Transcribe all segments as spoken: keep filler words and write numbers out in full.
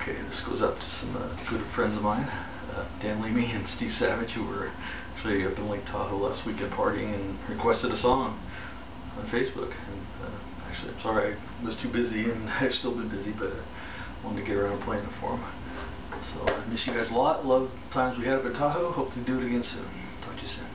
Okay, this goes out to some uh, good friends of mine, uh, Dan Leamy and Steve Savage, who were actually up in Lake Tahoe last weekend partying and requested a song on Facebook. And uh, actually, I'm sorry I was too busy, and I've still been busy, but I wanted to get around playing it for them. So I miss you guys a lot. Love the times we had up at Tahoe. Hope to do it again soon. Talk to you soon.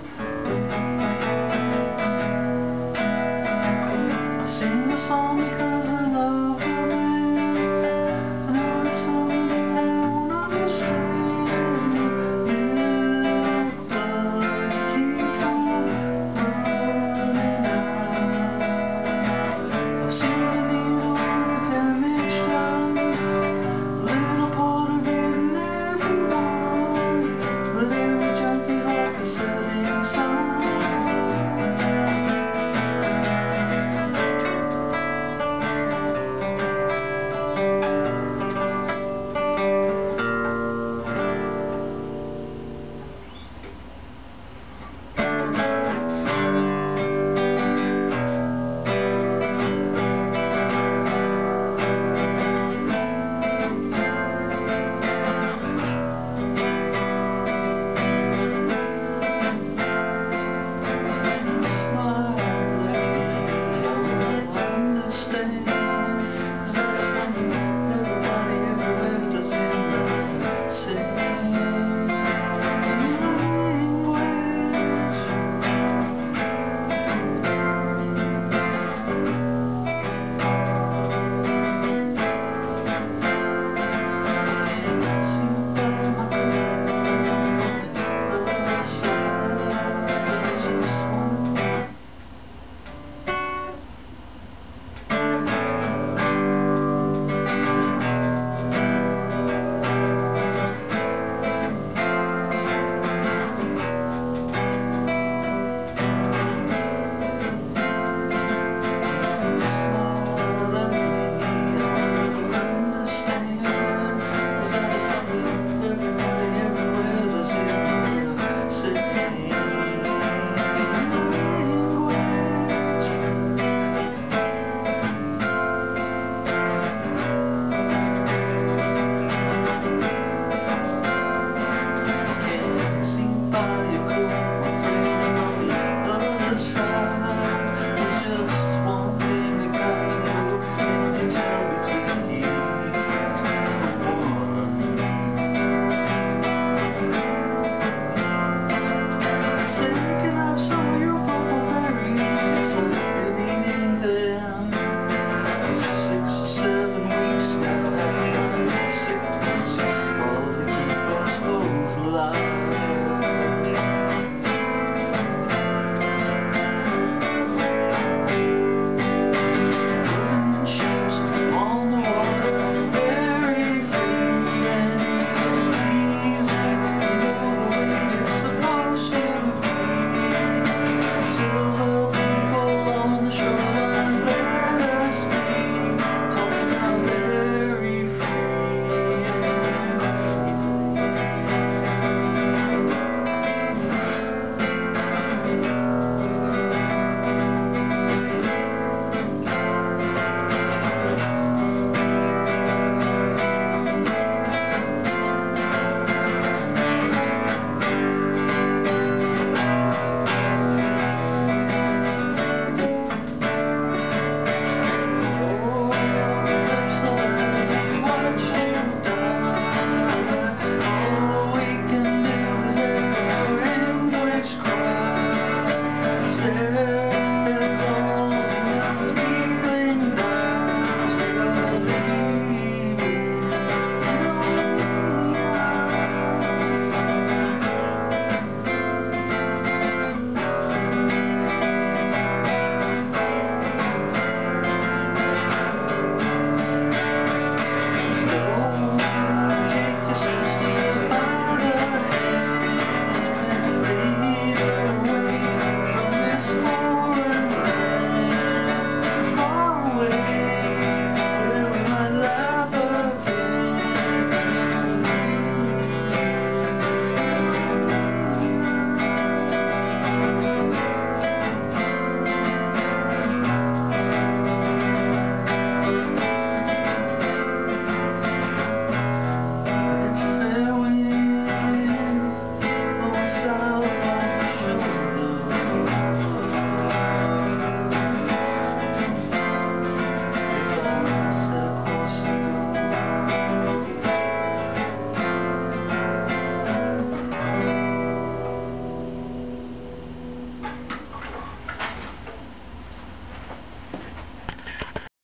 Sing the song because